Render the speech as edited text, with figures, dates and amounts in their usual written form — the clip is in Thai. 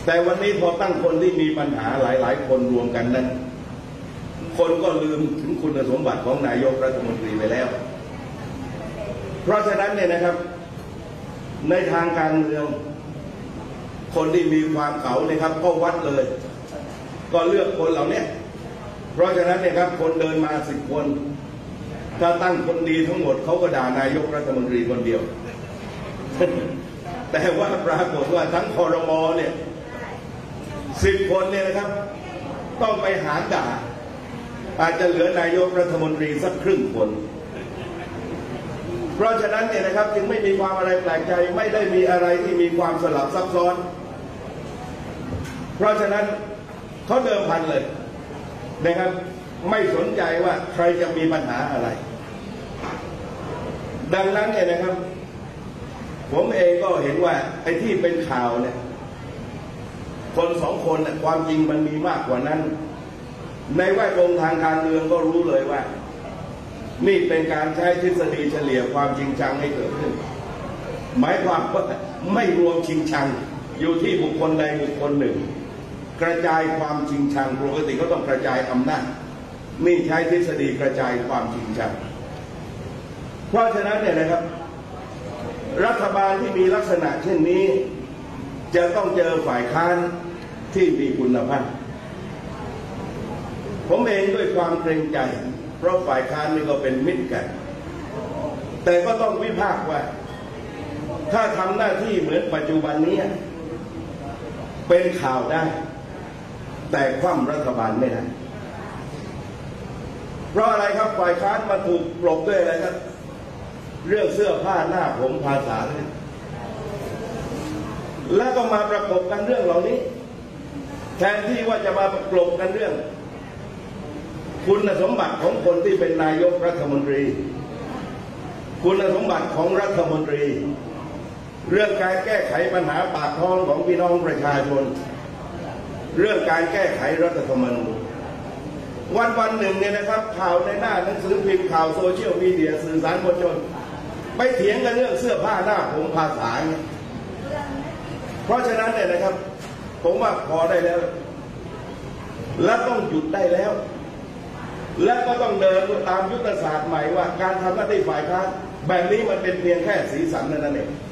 แต่วันนี้พอตั้งคนที่มีปัญหาหลายคนรวมกันนั้นคนก็ลืมถึงคุณสมบัติของนายกรัฐมนตรีไปแล้วเพราะฉะนั้นเนี่ยนะครับในทางการเมืองคนที่มีความเก๋าเนี่ยครับก็วัดเลยก็เลือกคนเหล่านี้เพราะฉะนั้นเนี่ยครับคนเดินมา10 คนถ้าตั้งคนดีทั้งหมดเขาก็ด่านายกรัฐมนตรีคนเดียว แต่ว่าปรากฏว่าทั้งครม.เนี่ย10 คนเนี่ยนะครับต้องไปหารด่าอาจจะเหลือนายกรัฐมนตรีสักครึ่งคนเพราะฉะนั้นเนี่ยนะครับจึงไม่มีความอะไรแปลกใจไม่ได้มีอะไรที่มีความสลับซับซ้อนเพราะฉะนั้นเขาเดิมพันเลยนะครับไม่สนใจว่าใครจะมีปัญหาอะไรดังนั้นเนี่ยนะครับผมเองก็เห็นว่าไอ้ที่เป็นข่าวเนี่ยคน2 คนเนี่ยความจริงมันมีมากกว่านั้นในแวดวงทางการเมืองก็รู้เลยว่านี่เป็นการใช้ทฤษฎีเฉลี่ยความจริงชังให้เกิดขึ้นหมายความว่าไม่รวมชิงชังอยู่ที่บุคคลใดบุคคลหนึ่งกระจายความจริงชังปกติก็ต้องกระจายอำนาจนี่ใช้ทฤษฎีกระจายความจริงชังเพราะฉะนั้นเนี่ยนะครับรัฐบาลที่มีลักษณะเช่นนี้จะต้องเจอฝ่ายค้านที่มีคุณภาพผมเองด้วยความเกรงใจเพราะฝ่ายค้านนี่ก็เป็นมิตรกันแต่ก็ต้องวิพากษ์ว่าถ้าทำหน้าที่เหมือนปัจจุบันนี้เป็นข่าวได้แต่คว่ำรัฐบาลไม่ได้เพราะอะไรครับฝ่ายค้านมาถูกกลบด้วยอะไรครับเรื่องเสื้อผ้าหน้าผมภาษาเลยแล้วก็มาประกบกันเรื่องเหล่านี้แทนที่ว่าจะมาประกบกันเรื่องคุณสมบัติของคนที่เป็นนายกรัฐมนตรีคุณสมบัติของรัฐมนตรีเรื่องการแก้ไขปัญหาปากท้องของพี่น้องประชาชนเรื่องการแก้ไขรัฐธรรมนูญวันหนึ่งเนี่ยนะครับข่าวในหน้าหนังสือพิมพ์ข่าวโซเชียลมีเดียสื่อสารมวลชนไปเถียงกันเรื่องเสื้อผ้าหน้าผมภาษาเนี่ยเพราะฉะนั้นเนี่ยนะครับผมว่าพอได้แล้วและต้องหยุดได้แล้วและก็ต้องเดินตามยุทธศาสตร์ใหม่ว่าการทำหน้าที่ฝ่ายค้านแบบนี้มันเป็นเพียงแค่สีสันนั่นเอง